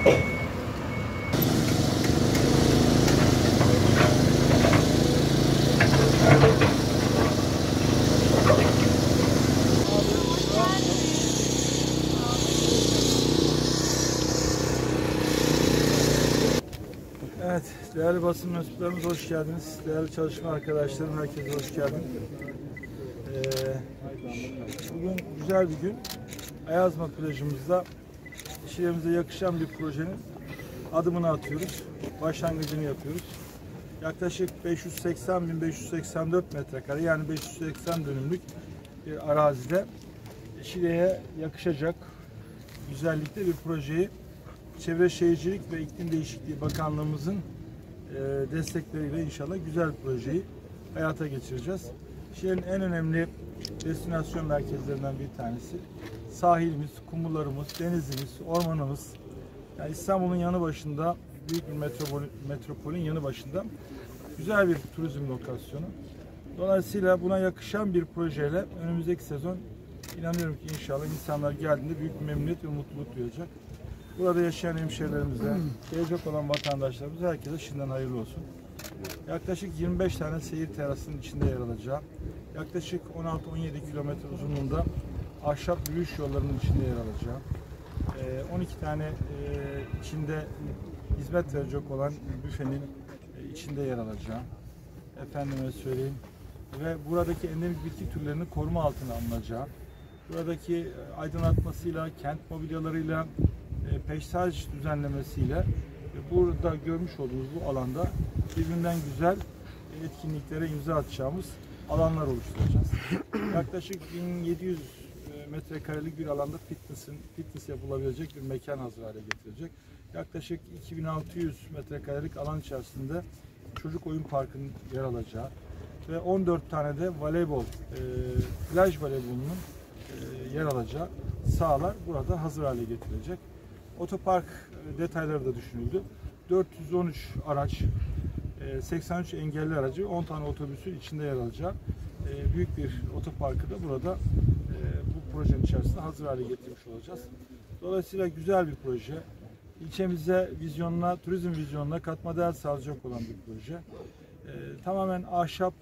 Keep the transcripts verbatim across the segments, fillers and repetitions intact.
Evet, değerli basın mensuplarımız hoş geldiniz. Değerli çalışma arkadaşlarım, herkese hoş geldin. Ee, bugün güzel bir gün. Ayazma plajımızda işlerimize yakışan bir projenin adımını atıyoruz. Başlangıcını yapıyoruz. Yaklaşık beş yüz seksen bin beş yüz seksen dört metrekare, yani beş yüz seksen dönümlük bir arazide Şile'ye yakışacak güzellikte bir projeyi Çevre Şehircilik ve İklim Değişikliği Bakanlığımızın e, destekleriyle inşallah güzel bir projeyi hayata geçireceğiz. Şile'nin en önemli destinasyon merkezlerinden bir tanesi. Sahilimiz, kumullarımız, denizimiz, ormanımız. Yani İstanbul'un yanı başında, büyük bir metropol, metropolün yanı başında güzel bir turizm lokasyonu. Dolayısıyla buna yakışan bir projeyle önümüzdeki sezon inanıyorum ki inşallah insanlar geldiğinde büyük bir memnuniyet ve mutluluk duyacak. Burada yaşayan hemşehrilerimize, gelecek olan vatandaşlarımıza herkese şimdiden hayırlı olsun. Yaklaşık yirmi beş tane seyir terasının içinde yer alacağı, yaklaşık on altı on yedi kilometre uzunluğunda ahşap yürüyüş yollarının içinde yer alacağı, on iki tane içinde hizmet verecek olan büfenin içinde yer alacağı, efendime söyleyeyim, ve buradaki endemik bitki türlerini koruma altına alınacağı, buradaki aydınlatmasıyla, kent mobilyalarıyla, peyzaj düzenlemesiyle burada görmüş olduğunuz bu alanda birbirinden güzel etkinliklere imza atacağımız alanlar oluşturacağız. Yaklaşık bin yedi yüz metrekarelik bir alanda fitness'in fitness yapılabilecek bir mekan hazır hale getirecek. Yaklaşık iki bin altı yüz metrekarelik alan içerisinde çocuk oyun parkının yer alacağı ve on dört tane de voleybol, e, plaj voleybolunun e, yer alacağı sahalar burada hazır hale getirilecek. Otopark detayları da düşünüldü. dört yüz on üç araç, seksen üç engelli aracı, on tane otobüsün içinde yer alacağı büyük bir otoparkı da burada bu projenin içerisinde hazır hale getirmiş olacağız. Dolayısıyla güzel bir proje. İlçemize vizyonuna, turizm vizyonuna katma değer sağlayacak olan bir proje. Tamamen ahşap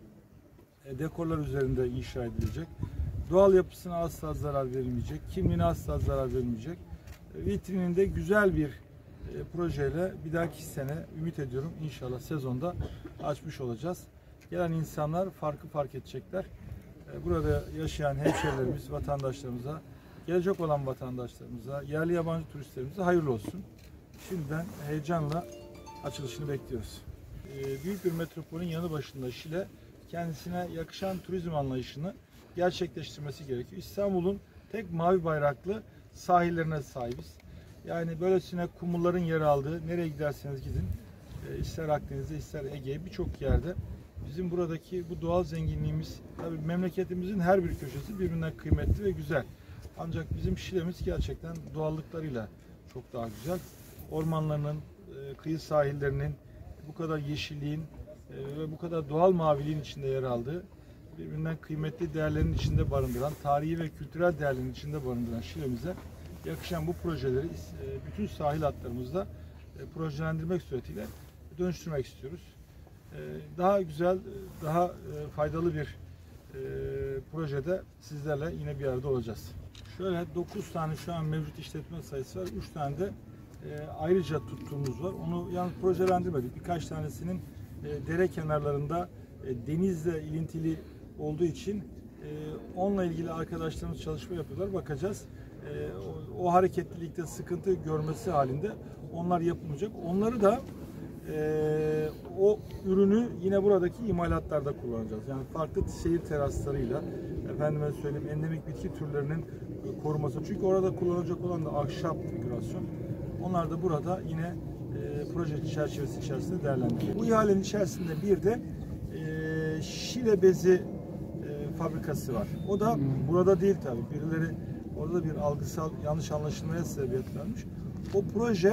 dekorlar üzerinde inşa edilecek. Doğal yapısına asla zarar verilmeyecek, kimliğine asla zarar verilmeyecek. Vitrininde güzel bir e, projeyle bir dahaki sene ümit ediyorum inşallah sezonda açmış olacağız. Gelen insanlar farkı fark edecekler. E, burada yaşayan hemşehrilerimiz, vatandaşlarımıza, gelecek olan vatandaşlarımıza, yerli yabancı turistlerimize hayırlı olsun. Şimdiden heyecanla açılışını bekliyoruz. E, büyük bir metropolün yanı başında Şile kendisine yakışan turizm anlayışını gerçekleştirmesi gerekiyor. İstanbul'un tek mavi bayraklı sahillerine sahibiz. Yani böylesine kumulların yer aldığı, nereye giderseniz gidin, e, ister Akdeniz'de ister Ege'ye birçok yerde bizim buradaki bu doğal zenginliğimiz, tabii memleketimizin her bir köşesi birbirinden kıymetli ve güzel. Ancak bizim Şile'miz gerçekten doğallıklarıyla çok daha güzel. Ormanlarının, e, kıyı sahillerinin, bu kadar yeşilliğin e, ve bu kadar doğal maviliğin içinde yer aldığı, birbirinden kıymetli değerlerin içinde barındıran, tarihi ve kültürel değerlerin içinde barındıran Şile'mize yakışan bu projeleri bütün sahil hatlarımızda projelendirmek suretiyle dönüştürmek istiyoruz. Daha güzel, daha faydalı bir projede sizlerle yine bir arada olacağız. Şöyle dokuz tane şu an mevcut işletme sayısı var. üç tane de ayrıca tuttuğumuz var. Onu yalnız projelendirmedik. Birkaç tanesinin dere kenarlarında denizle ilintili olduğu için onunla ilgili arkadaşlarımız çalışma yapıyorlar. Bakacağız. O, o hareketlilikte sıkıntı görmesi halinde onlar yapılacak. Onları da e, o ürünü yine buradaki imalatlarda kullanacağız. Yani farklı seyir teraslarıyla, efendime söyleyeyim, endemik bitki türlerinin koruması. Çünkü orada kullanılacak olan da ahşap figürasyon. Onlar da burada yine e, proje çerçevesi içerisinde değerlendirilir. Bu ihalenin içerisinde bir de e, Şile bezi e, fabrikası var. O da burada değil tabii. Birileri orada bir algısal yanlış anlaşılmaya sebebiyet vermiş. O proje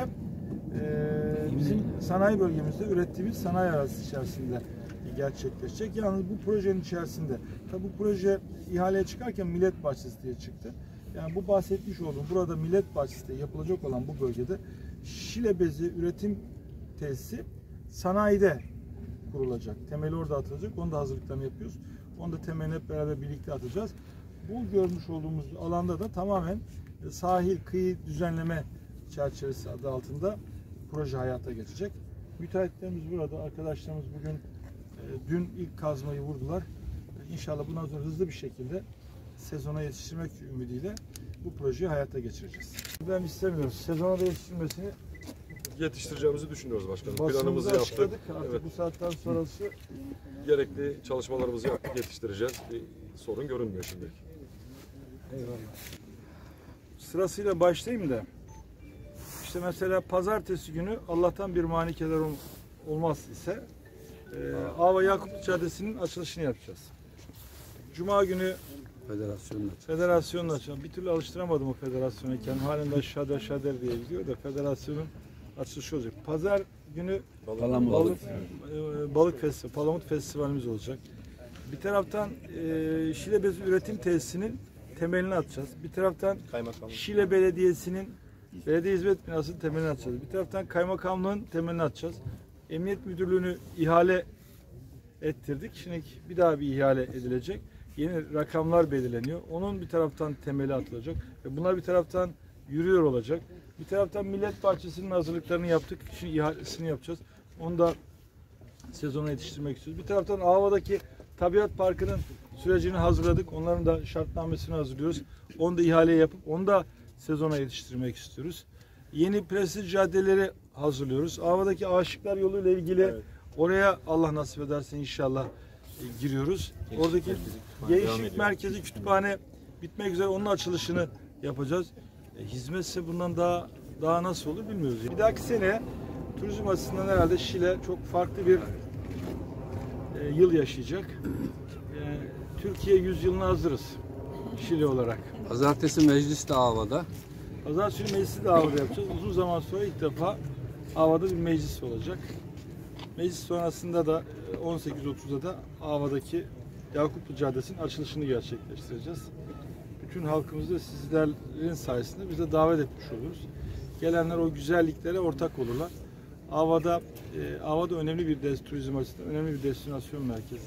e, bizim sanayi bölgemizde ürettiğimiz sanayi arazisi içerisinde gerçekleşecek. Yalnız bu projenin içerisinde, tabi bu proje ihaleye çıkarken Millet Bahçesi diye çıktı. Yani bu bahsetmiş olduğum burada Millet Bahçesi'nde yapılacak olan bu bölgede Şile bezi üretim tesisi sanayide kurulacak. Temeli orada atılacak. Onun da hazırlıklarını yapıyoruz. Onu da temelini hep beraber birlikte atacağız. Bu görmüş olduğumuz alanda da tamamen sahil kıyı düzenleme çerçevesi adı altında proje hayata geçecek. Müteahhitlerimiz burada, arkadaşlarımız bugün e, dün ilk kazmayı vurdular. E, İnşallah bundan sonra hızlı bir şekilde sezona yetiştirmek ümidiyle bu projeyi hayata geçireceğiz. Ben istemiyoruz. Sezona da yetiştirmesini yetiştireceğimizi düşünüyoruz başkanım. basınımıza Planımızı yaptık. açıkladık. Artık Evet. bu saatten sonrası Gerekli çalışmalarımızı yaptık, yetiştireceğiz. Bir sorun görünmüyor şimdi. eyvallah. Sırasıyla başlayayım da. İşte mesela pazartesi günü Allah'tan bir manikeler ol, olmaz ise e, Ava Yakuplu Caddesi'nin açılışını yapacağız. Cuma günü Federasyonla. federasyonla açacağım. Bir türlü alıştıramadım o federasyonu. Kendim halen de şader şader diye gidiyor da federasyonun açılışı olacak. Pazar günü Palamut. balık, e, balık festivali, Palamut festivalimiz olacak. Bir taraftan e, Şile Bezi Üretim Tesisi'nin temelini atacağız. Bir taraftan Şile Belediyesi'nin Belediye Hizmet Binası'nın temelini atacağız. Bir taraftan kaymakamlığın temelini atacağız. Emniyet Müdürlüğü'nü ihale ettirdik. Şimdi bir daha bir ihale edilecek. Yeni rakamlar belirleniyor. Onun bir taraftan temeli atılacak. Ve bunlar bir taraftan yürüyor olacak. Bir taraftan Millet Bahçesi'nin hazırlıklarını yaptık. Şimdi ihalesini yapacağız. Onu da sezona yetiştirmek istiyoruz. Bir taraftan Ava'daki Tabiat Parkı'nın sürecini hazırladık. Onların da şartnamesini hazırlıyoruz. Onu da ihale yapıp onu da sezona yetiştirmek istiyoruz. Yeni prestij caddeleri hazırlıyoruz. Ava'daki Aşıklar Yolu ile ilgili evet. Oraya Allah nasip ederse inşallah e, giriyoruz. Gençlik Oradaki merkezi, gençlik merkezi kütüphane bitmek üzere, onun açılışını yapacağız. E, hizmetse bundan daha daha nasıl olur bilmiyoruz. Bir dahaki sene turizm açısından herhalde Şile çok farklı bir e, yıl yaşayacak. E, Türkiye yüzyılına hazırız Şile olarak. Pazartesi meclis de Ava'da. Pazartesi meclisi de Ava'da yapacağız. Uzun zaman sonra ilk defa Ava'da bir meclis olacak. Meclis sonrasında da on sekiz otuzda da Ava'daki Yakuplu Caddesi'nin açılışını gerçekleştireceğiz. Bütün halkımızı sizlerin sayesinde biz de davet etmiş oluruz. Gelenler o güzelliklere ortak olurlar. Ava'da e, Ava'da önemli bir des, turizm açısından önemli bir destinasyon merkezi.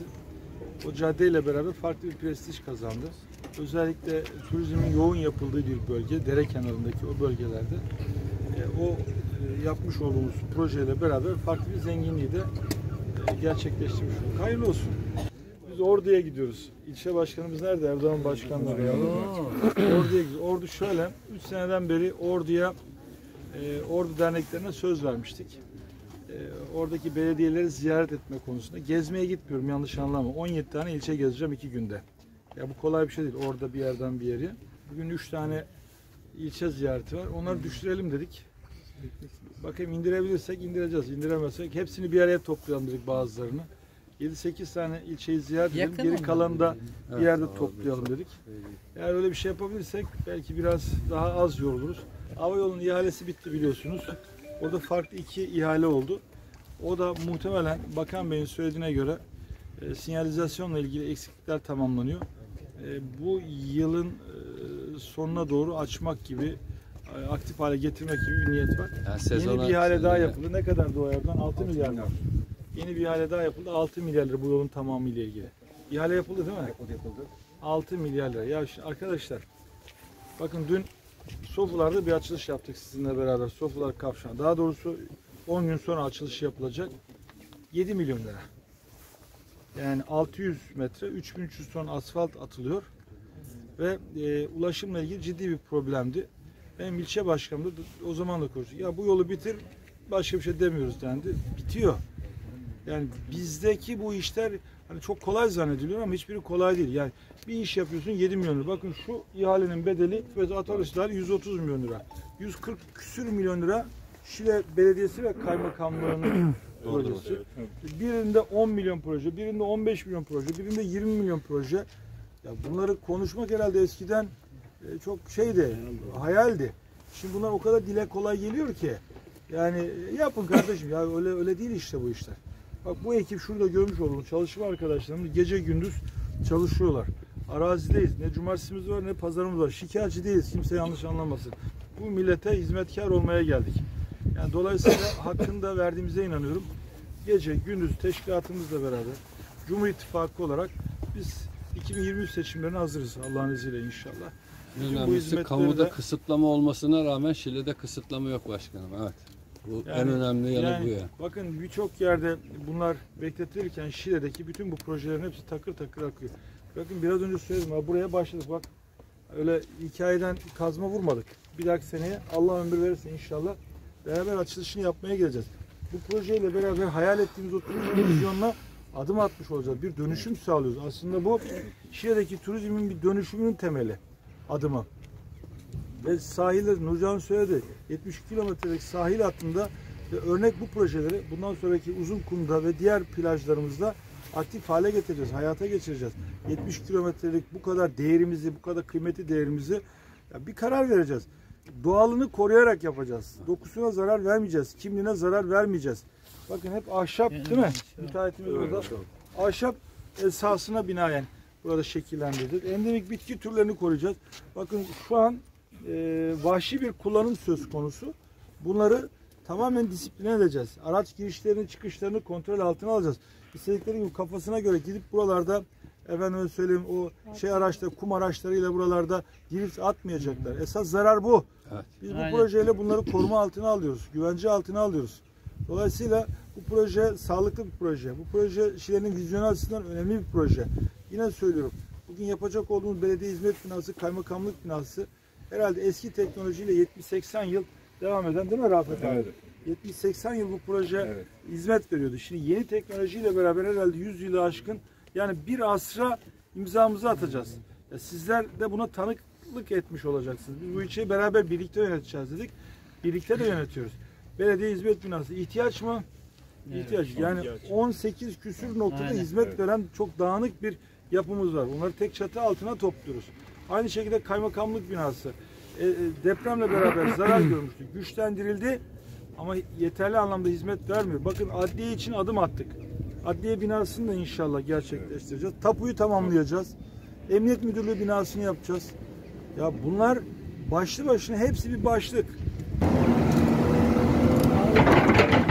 O caddeyle beraber farklı bir prestij kazandı. Özellikle turizmin yoğun yapıldığı bir bölge, dere kenarındaki o bölgelerde e, o e, yapmış olduğumuz projeyle beraber farklı bir zenginliği de e, gerçekleştirmiş olduk. Hayırlı olsun. Biz Ordu'ya gidiyoruz. İlçe başkanımız nerede? Erdoğan başkanları ya. Ordu'ya gidiyoruz. Ordu şöyle, üç seneden beri Ordu'ya e, Ordu derneklerine söz vermiştik. E, oradaki belediyeleri ziyaret etme konusunda. Gezmeye gitmiyorum, yanlış anlama. on yedi tane ilçe gezeceğim iki günde. Ya bu kolay bir şey değil. Orada bir yerden bir yere. Bugün üç tane ilçe ziyareti var. Onları düşürelim dedik. Bakayım indirebilirsek indireceğiz. İndiremezsek hepsini bir araya toplayalım dedik bazılarını. yedi sekiz tane ilçeyi ziyaret edelim. Geri kalanı da bir yerde toplayalım dedik. Eğer öyle bir şey yapabilirsek belki biraz daha az yoruluruz. Hava yolunun ihalesi bitti biliyorsunuz. Orada farklı iki ihale oldu. O da muhtemelen Bakan Bey'in söylediğine göre e, sinyalizasyonla ilgili eksiklikler tamamlanıyor. E, bu yılın e, sonuna doğru açmak gibi, e, aktif hale getirmek gibi bir niyet var. Yani sezona, Yeni bir ihale daha yapıldı. Ne kadar o yerden? altı milyar lira. Yeni bir ihale daha yapıldı. altı milyar lira bu yolun tamamıyla ilgili. İhale yapıldı değil mi? Yapıldı. altı milyar lira. Ya işte arkadaşlar bakın dün Sofular'da bir açılış yaptık sizinle beraber. Sofular Kavşağı. Daha doğrusu on gün sonra açılışı yapılacak. yedi milyon lira. Yani altı yüz metre, üç bin üç yüz ton asfalt atılıyor. Ve e, ulaşımla ilgili ciddi bir problemdi. Benim ilçe başkanım da o zaman da konuştuk. Ya bu yolu bitir, başka bir şey demiyoruz dendi. Bitiyor. Yani bizdeki bu işler hani çok kolay zannediliyor ama hiçbiri kolay değil. Yani bir iş yapıyorsun yedi milyon lira. Bakın şu ihalenin bedeli ve atölyesi yüz otuz milyon lira. yüz kırk küsür milyon lira Şile Belediyesi ve Kaymakamlığı'nın projesi. Birinde on milyon proje, birinde on beş milyon proje, birinde yirmi milyon proje. Ya bunları konuşmak herhalde eskiden çok şeydi, hayaldi. Şimdi bunlar o kadar dile kolay geliyor ki. Yani yapın kardeşim ya öyle öyle değil işte bu işler. Bak bu ekip şurada görmüş olduğunuz çalışma arkadaşlarımız gece gündüz çalışıyorlar. arazideyiz. Ne cumartesimiz var ne pazarımız var. Şikayetçi değiliz. Kimse yanlış anlamasın. Bu millete hizmetkar olmaya geldik. Yani dolayısıyla hakkını da verdiğimize inanıyorum. Gece gündüz teşkilatımızla beraber Cumhur İttifakı olarak biz iki bin yirmi üç seçimlerine hazırız Allah'ın izniyle inşallah. En Bütün bu önemlisi hizmetleri kamuda de- kısıtlama olmasına rağmen Şile'de kısıtlama yok başkanım. Evet. Bu en Yani- önemli yanı yani bu ya. Bakın birçok yerde bunlar bekletilirken Şile'deki bütün bu projelerin hepsi takır takır akıyor. Bakın biraz önce söyledim ha, buraya başladık bak. Öyle hikayeden kazma vurmadık. Bir dahaki seneye Allah ömür verirse inşallah beraber açılışını yapmaya geleceğiz. Bu projeyle beraber hayal ettiğimiz o turizm vizyonuna adım atmış olacağız. Bir dönüşüm sağlıyoruz. Aslında bu Şile'deki turizmin bir dönüşümünün temeli adımı. Ve sahiller, Nurcan söyledi, yetmiş kilometrelik sahil hattında ve örnek bu projeleri bundan sonraki Uzunkum'da ve diğer plajlarımızda aktif hale getireceğiz, hayata geçireceğiz. yetmiş kilometrelik bu kadar değerimizi, bu kadar kıymetli değerimizi ya bir karar vereceğiz. Doğalını koruyarak yapacağız. Dokusuna zarar vermeyeceğiz, kimliğine zarar vermeyeceğiz. Bakın hep ahşap değil mi? Müteahhitimiz Evet, burada. başkanım. Ahşap esasına binaen burada şekillendirdik. Endemik bitki türlerini koruyacağız. Bakın şu an e, vahşi bir kullanım söz konusu. Bunları tamamen disipline edeceğiz. Araç girişlerini çıkışlarını kontrol altına alacağız. İstedikleri gibi kafasına göre gidip buralarda efendim söyleyeyim o şey araçları, kum araçlarıyla buralarda drift atmayacaklar. Esas zarar bu. Evet. Biz bu Aynen. projeyle bunları koruma altına alıyoruz. Güvence altına alıyoruz. Dolayısıyla bu proje sağlıklı bir proje. Bu proje Şile'nin vizyonu açısından önemli bir proje. Yine söylüyorum. Bugün yapacak olduğumuz belediye hizmet binası, kaymakamlık binası herhalde eski teknolojiyle yetmiş seksen yıl devam eden değil mi Rafet abi? Evet. yetmiş seksen yıl bu proje Evet. hizmet veriyordu. Şimdi yeni teknolojiyle beraber herhalde yüz yılı aşkın yani bir asra imzamızı atacağız. Ya sizler de buna tanıklık etmiş olacaksınız. Biz bu ilçeyi beraber birlikte yöneteceğiz dedik. Birlikte de yönetiyoruz. Belediye hizmet binası ihtiyaç mı? İhtiyaç. Yani on sekiz küsür noktada Aynen. hizmet Evet. veren çok dağınık bir yapımız var. Onları tek çatı altına topluyoruz. Aynı şekilde kaymakamlık binası. E, e, depremle beraber zarar görmüştü. Güçlendirildi ama yeterli anlamda hizmet vermiyor. Bakın adliye için adım attık. Adliye binasını da inşallah gerçekleştireceğiz. Tapuyu tamamlayacağız. Emniyet Müdürlüğü binasını yapacağız. Ya bunlar başlı başına hepsi bir başlık.